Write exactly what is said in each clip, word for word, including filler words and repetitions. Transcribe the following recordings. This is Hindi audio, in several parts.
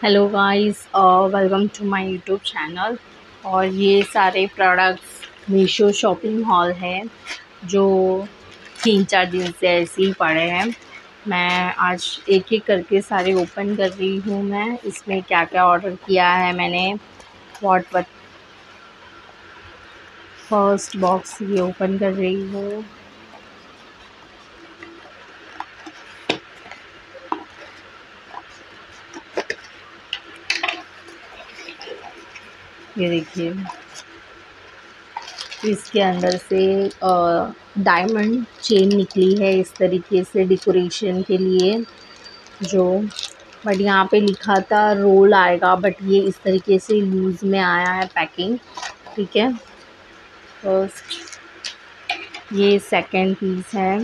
Hello guys, welcome to my YouTube channel. और ये सारे प्रोडक्ट्स मीशो शॉपिंग हॉल है जो तीन चार दिन से ऐसे ही पड़े हैं। मैं आज एक एक करके सारे ओपन कर रही हूँ। मैं इसमें क्या क्या ऑर्डर किया है मैंने, व्हाट व्हाट फर्स्ट बॉक्स ये ओपन कर रही हूँ। ये देखिए, इसके अंदर से डायमंड चेन निकली है इस तरीके से डेकोरेशन के लिए। जो बट यहाँ पे लिखा था रोल आएगा, बट ये इस तरीके से लूज़ में आया है पैकिंग। ठीक है, फर्स्ट ये सेकंड पीस है।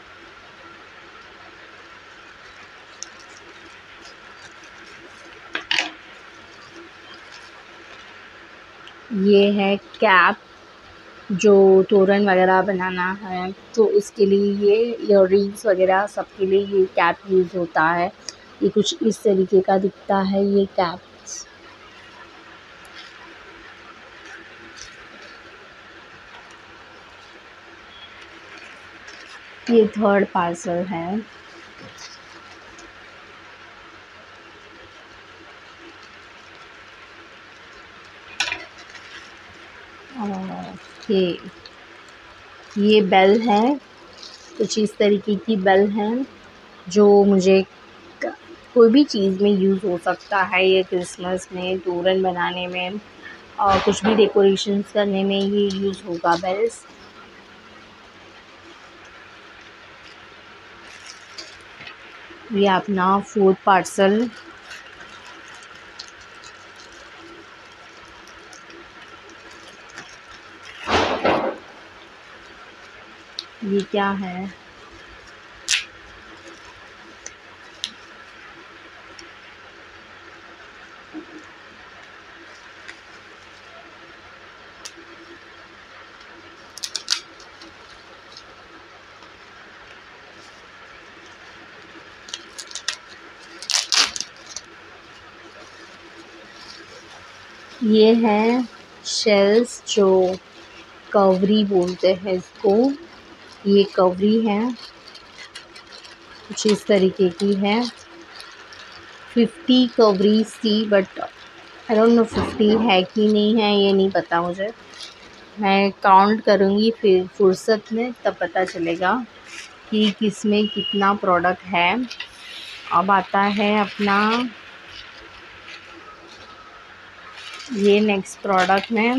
ये है कैप, जो तोरण वगैरह बनाना है तो उसके लिए ये इयररिंग्स वगैरह सबके लिए ये कैप यूज़ होता है। ये कुछ इस तरीके का दिखता है ये कैप। ये थर्ड पार्सल है। ओके, ये बेल है, कुछ इस तरीके की बेल है जो मुझे क- कोई भी चीज़ में यूज़ हो सकता है। ये क्रिसमस में तोरण बनाने में और कुछ भी डेकोरेशंस करने में ये यूज़ होगा बेल्स। ये अपना फोर्थ पार्सल। ये क्या है? ये है शेल्स, जो कवरी बोलते हैं इसको। ये कवरी है, कुछ इस तरीके की है। फिफ्टी कवरीज थी, but I don't know fifty है कि नहीं है, ये नहीं पता मुझे। मैं काउंट करूँगी फिर फुर्सत में, तब पता चलेगा कि किस में कितना प्रोडक्ट है। अब आता है अपना ये नेक्स्ट प्रोडक्ट में।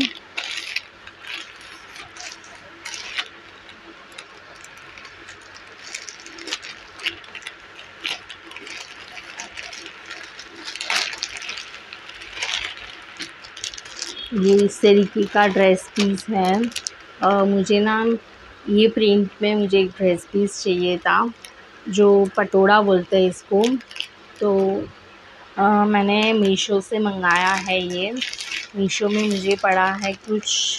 ये इस तरीके का ड्रेस पीस है। अ, मुझे ना ये प्रिंट में मुझे एक ड्रेस पीस चाहिए था, जो पटोड़ा बोलते हैं इसको। तो अ, मैंने मीशो से मंगाया है। ये मीशो में मुझे पड़ा है कुछ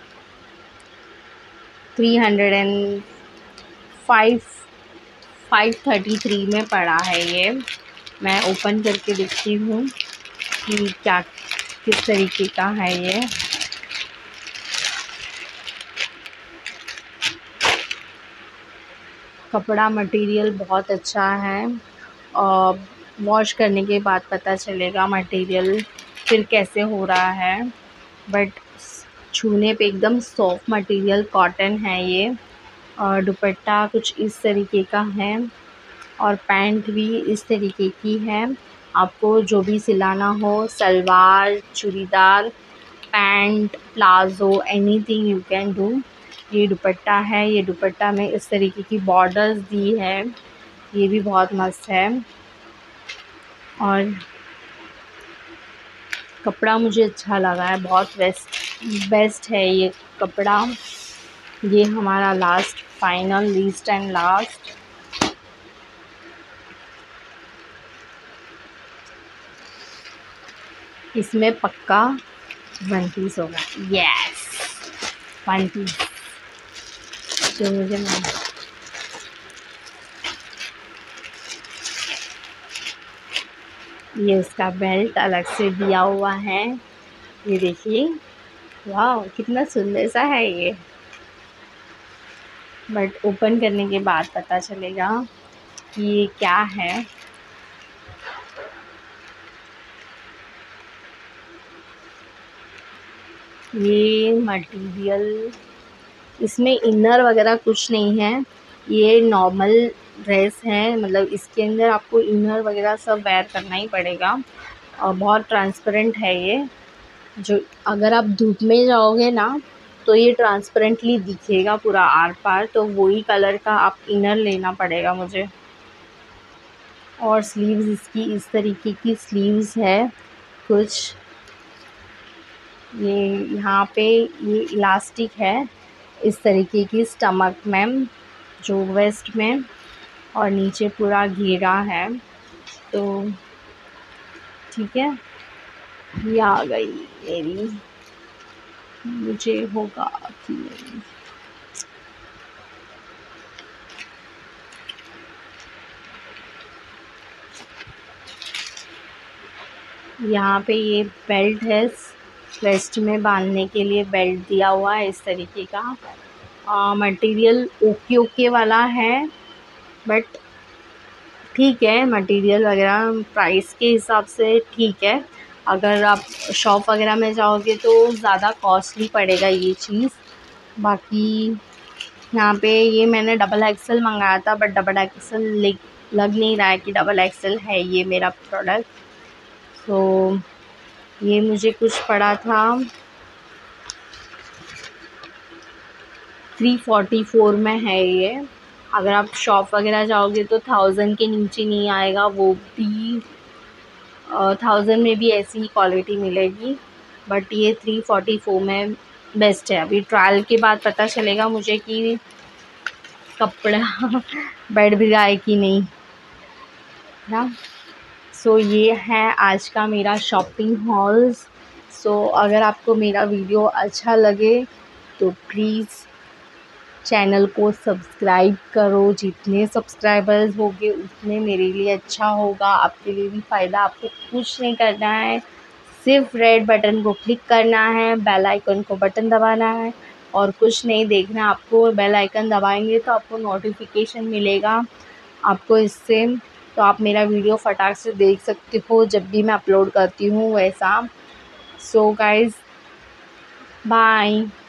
three hundred and five five thirty three में पड़ा है ये। मैं ओपन करके देखती हूँ कि क्या किस तरीके का है ये। कपड़ा मटेरियल बहुत अच्छा है, और वॉश करने के बाद पता चलेगा मटेरियल फिर कैसे हो रहा है। बट छूने पे एकदम सॉफ्ट मटेरियल कॉटन है ये। और दुपट्टा कुछ इस तरीके का है, और पैंट भी इस तरीके की है। आपको जो भी सिलाना हो, salwar, churidar, pant, palazzo, anything you can do. ये दुपट्टा है, ये दुपट्टा में इस तरीके की बॉर्डर्स दी है, ये भी बहुत मस्त है। और कपड़ा मुझे अच्छा लगा है, बहुत बेस्ट बेस्ट है ये कपड़ा। ये हमारा last final least and last. इसमें पक्का वन पीस होगा। यस, वन पीस जो मुझे मिला। ये इसका बेल्ट अलग से दिया हुआ है, ये देखिए। वाह कितना सुंदर सा है ये, बट ओपन करने के बाद पता चलेगा कि ये क्या है। ये मटेरियल, इसमें इनर वगैरह कुछ नहीं है, ये नॉर्मल ड्रेस है, मतलब इसके अंदर आपको इनर वगैरह सब वेयर करना ही पड़ेगा। और बहुत ट्रांसपेरेंट है ये, जो अगर आप धूप में जाओगे ना तो ये ट्रांसपेरेंटली दिखेगा पूरा आर पार, तो वही कलर का आप इनर लेना पड़ेगा मुझे। और स्लीव्स इसकी इस तरीके की स्लीव्स है कुछ, ये यहाँ पे ये इलास्टिक है इस तरीके की स्टमक में, जो वेस्ट में, और नीचे पूरा घेरा है। तो ठीक है, ये आ गई मेरी, मुझे होगा कि नहीं। यहाँ पे ये बेल्ट है, वेस्ट में बांधने के लिए बेल्ट दिया हुआ है इस तरीके का। मटेरियल ओके ओके वाला है, बट ठीक है, मटेरियल वगैरह प्राइस के हिसाब से ठीक है। अगर आप शॉप वगैरह में जाओगे तो ज़्यादा कॉस्टली पड़ेगा ये चीज़। बाकी यहाँ पे ये मैंने डबल एक्सेल मंगाया था, बट डबल एक्सेल लग नहीं रहा है कि डबल एक्सेल है ये मेरा प्रोडक्ट। तो ये मुझे कुछ पड़ा था थ्री फोर्टी फोर में है ये। अगर आप शॉप वगैरह जाओगे तो थाउजेंड के नीचे नहीं आएगा, वो भी थाउजेंड में भी ऐसी ही क्वालिटी मिलेगी, बट ये थ्री फोर्टी फोर में बेस्ट है। अभी ट्रायल के बाद पता चलेगा मुझे कि कपड़ा बैठ भी रहा है कि नहीं ना। सो ये है आज का मेरा शॉपिंग हॉल्स। सो अगर आपको मेरा वीडियो अच्छा लगे तो प्लीज़ चैनल को सब्सक्राइब करो, जितने सब्सक्राइबर्स होंगे उतने मेरे लिए अच्छा होगा, आपके लिए भी फ़ायदा। आपको कुछ नहीं करना है, सिर्फ रेड बटन को क्लिक करना है, बेल आइकन को बटन दबाना है, और कुछ नहीं देखना आपको। बेल आइकन दबाएंगे तो आपको नोटिफिकेशन मिलेगा आपको इससे, तो आप मेरा वीडियो फटाक से देख सकते हो जब भी मैं अपलोड करती हूँ वैसा। So guys bye.